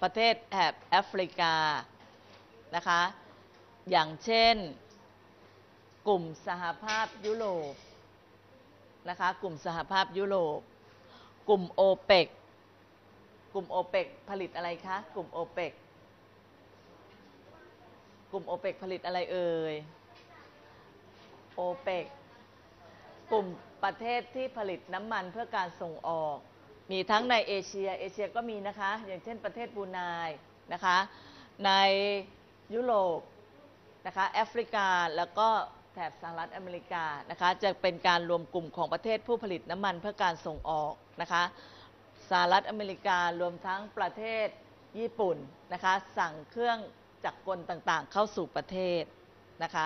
ประเทศแถบแอฟริกานะคะอย่างเช่นกลุ่มสหภาพยุโรปนะคะกลุ่มสหภาพยุโรปกลุ่มโอเปกกลุ่มโอเปกผลิตอะไรคะกลุ่มโอเปกกลุ่มโอเปกผลิตอะไรเอ่ยโอเปกกลุ่มประเทศที่ผลิตน้ำมันเพื่อการส่งออกมีทั้งในเอเชียก็มีนะคะอย่างเช่นประเทศบรูไนนะคะในยุโรปนะคะแอฟริกาแล้วก็แถบสหรัฐอเมริกานะคะจะเป็นการรวมกลุ่มของประเทศผู้ผลิตน้ำมันเพื่อการส่งออกนะคะสหรัฐอเมริการวมทั้งประเทศญี่ปุ่นนะคะสั่งเครื่องจักรกลต่างๆเข้าสู่ประเทศนะคะ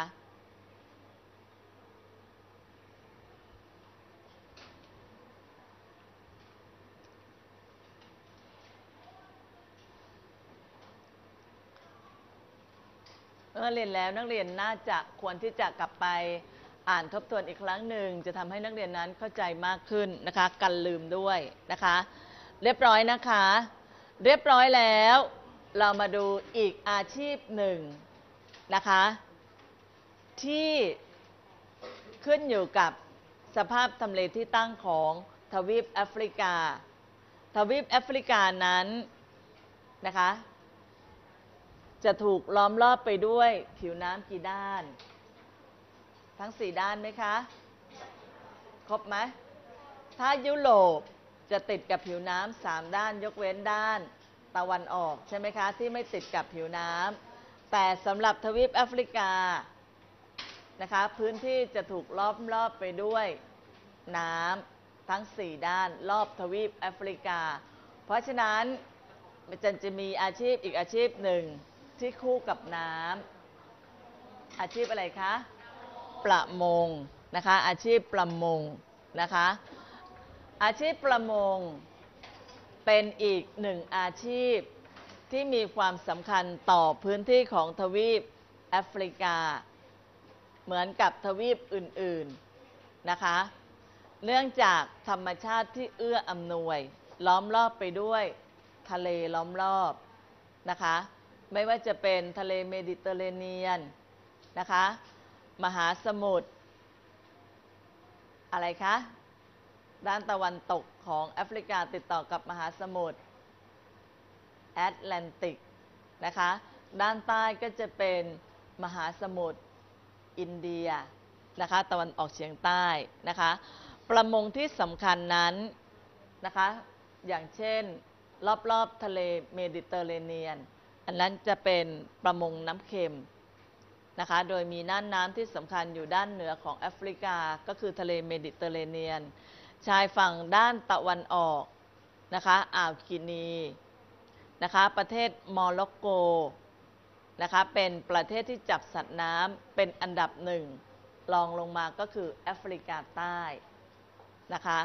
เรียนแล้วนักเรียนน่าจะควรที่จะกลับไปอ่านทบทวนอีกครั้งหนึ่งจะทำให้นักเรียนนั้นเข้าใจมากขึ้นนะคะกันลืมด้วยนะคะเรียบร้อยนะคะเรียบร้อยแล้วเรามาดูอีกอาชีพหนึ่งนะคะที่ขึ้นอยู่กับสภาพทำเลที่ตั้งของทวีปแอฟริกาทวีปแอฟริกานั้นนะคะจะถูกล้อมรอบไปด้วยผิวน้ำกี่ด้านทั้ง4ด้านไหมคะครบไหมถ้ายุโรปจะติดกับผิวน้ำ3ด้านยกเว้นด้านตะวันออกใช่ไหมคะที่ไม่ติดกับผิวน้ำแต่สำหรับทวีปแอฟริกานะคะพื้นที่จะถูกล้อมรอบไปด้วยน้ำทั้ง4ด้านรอบทวีปแอฟริกาเพราะฉะนั้นจะมีอาชีพอีกอาชีพหนึ่งที่คู่กับน้ำอาชีพอะไรคะประมงนะคะอาชีพประมงนะคะอาชีพประมงเป็นอีกหนึ่งอาชีพที่มีความสำคัญต่อพื้นที่ของทวีปแอฟริกาเหมือนกับทวีปอื่นๆนะคะเนื่องจากธรรมชาติที่เอื้ออำนวยล้อมรอบไปด้วยทะเลล้อมรอบนะคะไม่ว่าจะเป็นทะเลเมดิเตอร์เรเนียนนะคะมหาสมุทรอะไรคะด้านตะวันตกของแอฟริกาติดต่อกับมหาสมุทรแอตแลนติกนะคะด้านใต้ก็จะเป็นมหาสมุทรอินเดียนะคะตะวันออกเฉียงใต้นะคะประมงที่สำคัญนั้นนะคะอย่างเช่นรอบๆทะเลเมดิเตอร์เรเนียนอันนั้นจะเป็นประมงน้ำเค็มนะคะโดยมีน่านน้ำที่สำคัญอยู่ด้านเหนือของแอฟริกาก็คือทะเลเมดิเตอร์เรเนียนชายฝั่งด้านตะวันออกนะคะอ่าวกินีนะคะประเทศโมร็อกโกนะคะเป็นประเทศที่จับสัตว์น้ำเป็นอันดับหนึ่งรองลงมาก็คือแอฟริกาใต้นะคะ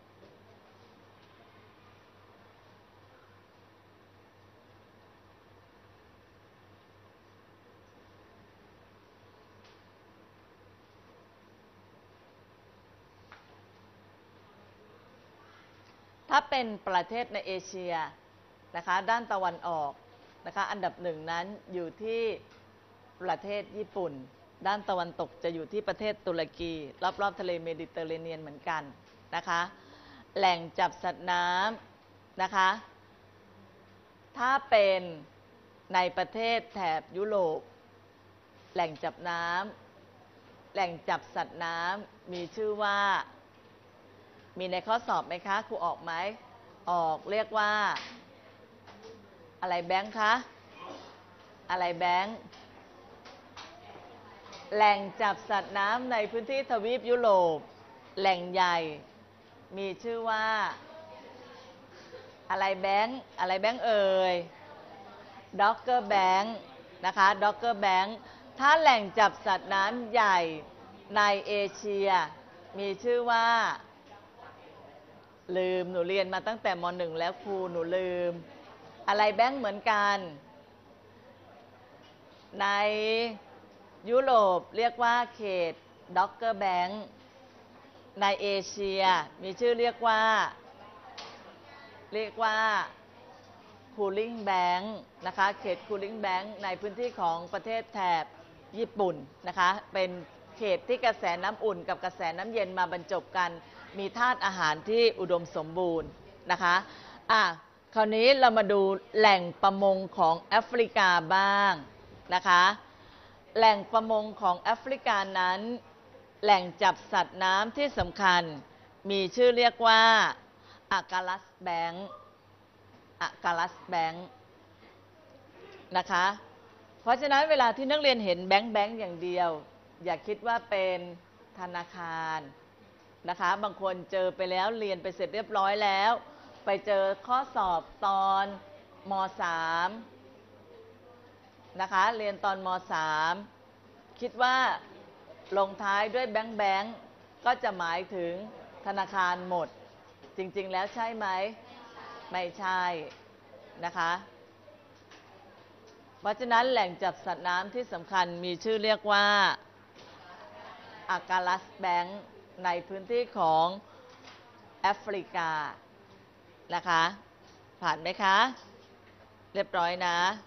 ถ้าเป็นประเทศในเอเชียนะคะด้านตะวันออกนะคะอันดับหนึ่งนั้นอยู่ที่ประเทศญี่ปุ่นด้านตะวันตกจะอยู่ที่ประเทศตุรกีรอบๆทะเลเมดิเตอร์เรเนียนเหมือนกันนะคะแหล่งจับสัตว์น้ำนะคะถ้าเป็นในประเทศแถบยุโรปแหล่งจับน้ำแหล่งจับสัตว์น้ำมีชื่อว่ามีในข้อสอบไหมคะครูออกไหมออกเรียกว่าอะไรแบงค์คะอะไรแบงค์แหล่งจับสัตว์น้ำในพื้นที่ทวีปยุโรปแหล่งใหญ่มีชื่อว่าอะไรแบงค์อะไรแบงค์เอ่ยด็อกเกอร์แบงค์นะคะด็อกเกอร์แบงค์ถ้าแหล่งจับสัตว์น้ำใหญ่ในเอเชียมีชื่อว่าลืมหนูเรียนมาตั้งแต่ม.1 แล้วครูหนูลืมอะไรแบงค์เหมือนกันในยุโรปเรียกว่าเขตด็อกเกอร์แบงค์ในเอเชียมีชื่อเรียกว่า cooling bank นะคะเขต cooling bank ในพื้นที่ของประเทศแถบญี่ปุ่นนะคะเป็นเขตที่กระแสน้ำอุ่นกับกระแสน้ำเย็นมาบรรจบกันมีธาตุอาหารที่อุดมสมบูรณ์นะคะคราวนี้เรามาดูแหล่งประมงของแอฟริกาบ้างนะคะแหล่งประมงของแอฟริกานั้นแหล่งจับสัตว์น้ำที่สำคัญมีชื่อเรียกว่าอากาลัสแบงค์นะคะเพราะฉะนั้นเวลาที่นักเรียนเห็นแบงค์อย่างเดียวอย่าคิดว่าเป็นธนาคารนะคะบางคนเจอไปแล้วเรียนไปเสร็จเรียบร้อยแล้วไปเจอข้อสอบตอนม.3 นะคะเรียนตอนม.3 คิดว่าลงท้ายด้วยแบงค์ก็จะหมายถึงธนาคารหมดจริงๆแล้วใช่ไหมไม่ใช่นะคะเพราะฉะนั้นแหล่งจับสัตว์น้ำที่สำคัญมีชื่อเรียกว่าอากาลัสแบงค์ในพื้นที่ของแอฟริกานะคะผ่านไหมคะเรียบร้อย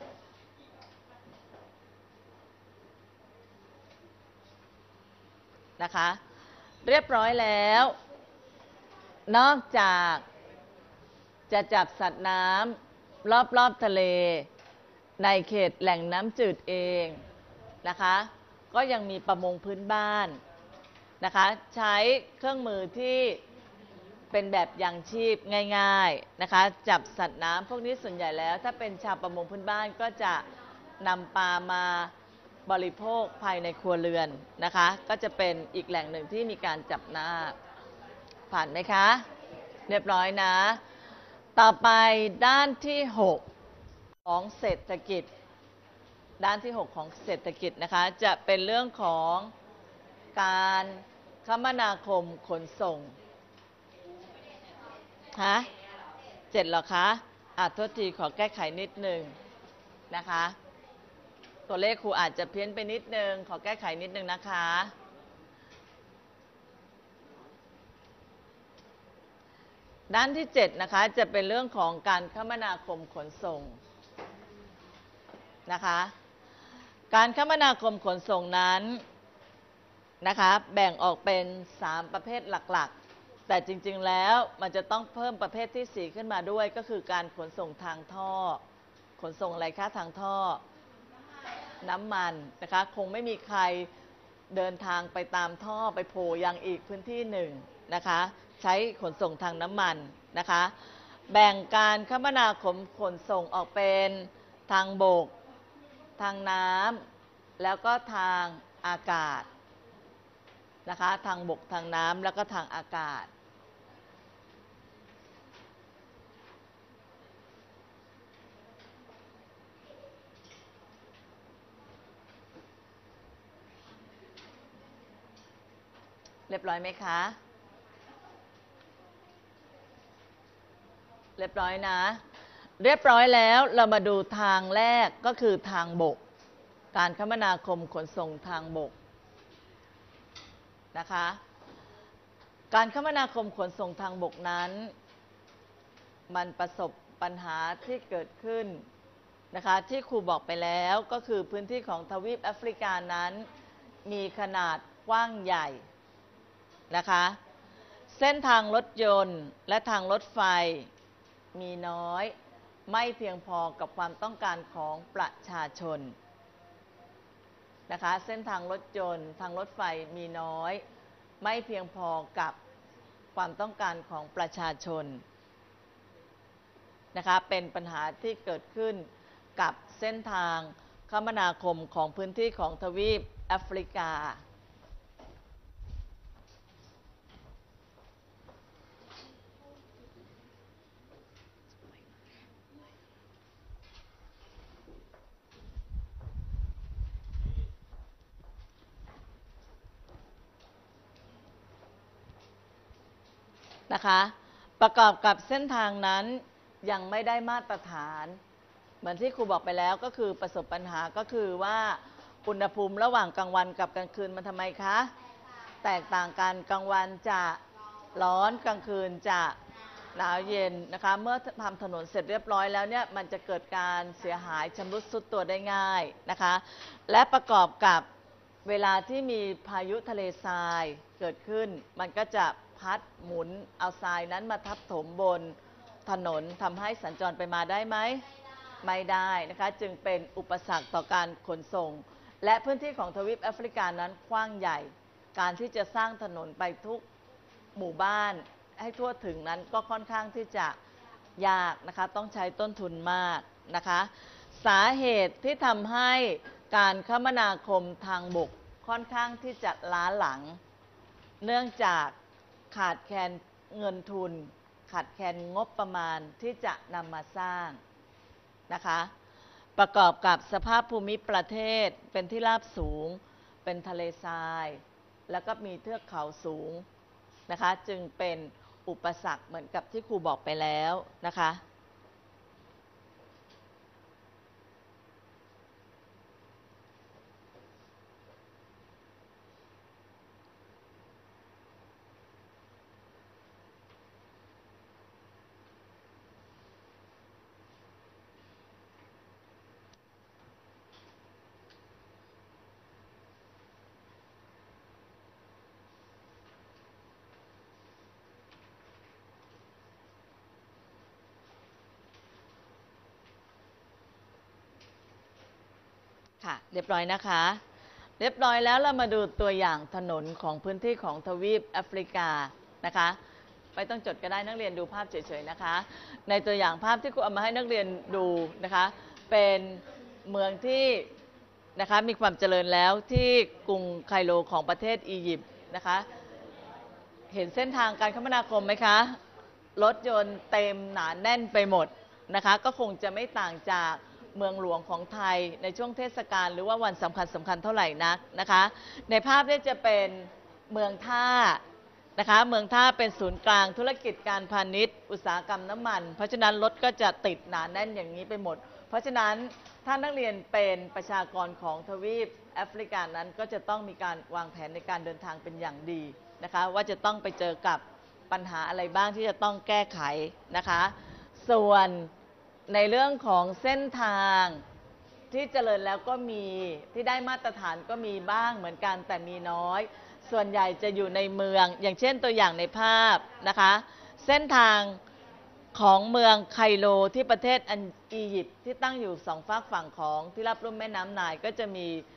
นะคะเรียบร้อยแล้วนอกจากจะจับสัตว์น้ำรอบๆทะเลในเขตแหล่งน้ำจืดเองนะคะก็ยังมีประมงพื้นบ้านนะคะใช้เครื่องมือที่เป็นแบบยังชีพง่ายๆนะคะจับสัตว์น้ำพวกนี้ส่วนใหญ่แล้วถ้าเป็นชาวประมงพื้นบ้านก็จะนำปลามาบริโภคภายในครัวเรือนนะคะก็จะเป็นอีกแหล่งหนึ่งที่มีการจับนาคผ่านไหมคะเรียบร้อยนะต่อไปด้านที่6ของเศรษฐกิจด้านที่6ของเศรษฐกิจนะคะจะเป็นเรื่องของการคมนาคมขนส่ง7เหรอคะโทษทีขอแก้ไขนิดนึงนะคะตัวเลขครูอาจจะเพี้ยนไปนิดนึงขอแก้ไขนิดนึงนะคะด้านที่7นะคะจะเป็นเรื่องของการคมนาคมขนส่งนะคะการคมนาคมขนส่งนั้นนะคะแบ่งออกเป็น3ประเภทหลักๆแต่จริงๆแล้วมันจะต้องเพิ่มประเภทที่4ขึ้นมาด้วยก็คือการขนส่งทางท่อขนส่งอะไรคะทางท่อน้ำมันนะคะคงไม่มีใครเดินทางไปตามท่อไปโผล่ยังอีกพื้นที่หนึ่งนะคะใช้ขนส่งทางน้ำมันนะคะแบ่งการคมนาคมขนส่งออกเป็นทางบกทางน้ำแล้วก็ทางอากาศนะคะทางบกทางน้ำแล้วก็ทางอากาศเรียบร้อยไหมคะเรียบร้อยนะเรียบร้อยแล้วเรามาดูทางแรกก็คือทางบกการคมนาคมขนส่งทางบกนะคะการคมนาคมขนส่งทางบกนั้นมันประสบปัญหาที่เกิดขึ้นนะคะที่ครูบอกไปแล้วก็คือพื้นที่ของทวีปแอฟริกานั้นมีขนาดกว้างใหญ่นะคะเส้นทางรถยนต์และทางรถไฟมีน้อยไม่เพียงพอกับความต้องการของประชาชนนะคะเส้นทางรถยนต์ทางรถไฟมีน้อยไม่เพียงพอกับความต้องการของประชาชนนะคะเป็นปัญหาที่เกิดขึ้นกับเส้นทางคมนาคมของพื้นที่ของทวีปแอฟริกานะคะประกอบกับเส้นทางนั้นยังไม่ได้มาตรฐานเหมือนที่ครูบอกไปแล้วก็คือประสบปัญหาก็คือว่าอุณหภูมิระหว่างกลางวันกับกลางคืนมันทำไมคะแตกต่างกันกลางวันจะร้อนกลางคืนจะหนาวเย็นนะคะเมื่อทำถนนเสร็จเรียบร้อยแล้วเนี่ยมันจะเกิดการเสียหายชำรุดทรุดตัวได้ง่ายนะคะและประกอบกับเวลาที่มีพายุทะเลทรายเกิดขึ้นมันก็จะพัดหมุนเอาทรายนั้นมาทับถมบนถนนทำให้สัญจรไปมาได้ไหมไม่ได้นะคะจึงเป็นอุปสรรคต่อการขนส่งและพื้นที่ของทวีปแอฟริกานั้นกว้างใหญ่การที่จะสร้างถนนไปทุกหมู่บ้านให้ทั่วถึงนั้นก็ค่อนข้างที่จะยากนะคะต้องใช้ต้นทุนมากนะคะสาเหตุที่ทำให้การคมนาคมทางบกค่อนข้างที่จะล้าหลังเนื่องจากขาดแคลนเงินทุนขาดแคลนงบประมาณที่จะนำมาสร้างนะคะประกอบกับสภาพภูมิประเทศเป็นที่ราบสูงเป็นทะเลทรายแล้วก็มีเทือกเขาสูงนะคะจึงเป็นอุปสรรคเหมือนกับที่ครูบอกไปแล้วนะคะค่ะเรียบร้อยนะคะเรียบร้อยแล้วเรามาดูตัวอย่างถนนของพื้นที่ของทวีปแอฟริกานะคะไม่ต้องจดก็ได้นักเรียนดูภาพเฉยๆนะคะในตัวอย่างภาพที่ครูเอามาให้นักเรียนดูนะคะเป็นเมืองที่นะคะมีความเจริญแล้วที่กรุงไคโรของประเทศอียิปต์นะคะเห็นเส้นทางการคมนาคมไหมคะรถยนต์เต็มหนาแน่นไปหมดนะคะก็คงจะไม่ต่างจากเมืองหลวงของไทยในช่วงเทศกาลหรือว่าวันสำคัญเท่าไหร่นักนะคะในภาพนี้จะเป็นเมืองท่านะคะเมืองท่าเป็นศูนย์กลางธุรกิจการพาณิชย์อุตสาหกรรมน้ำมันเพราะฉะนั้นรถก็จะติดหนาแน่นอย่างนี้ไปหมดเพราะฉะนั้นถ้านักเรียนเป็นประชากรของทวีปแอฟริกานั้นก็จะต้องมีการวางแผนในการเดินทางเป็นอย่างดีนะคะว่าจะต้องไปเจอกับปัญหาอะไรบ้างที่จะต้องแก้ไขนะคะส่วนในเรื่องของเส้นทางที่เจริญแล้วก็มีที่ได้มาตรฐานก็มีบ้างเหมือนกันแต่มีน้อยส่วนใหญ่จะอยู่ในเมืองอย่างเช่นตัวอย่างในภาพนะคะเส้นทางของเมืองไคโรที่ประเทศอียิปต์ที่ตั้งอยู่สองฝากฝั่งของที่รับลุ่มแม่น้ำไนล์ก็จะมี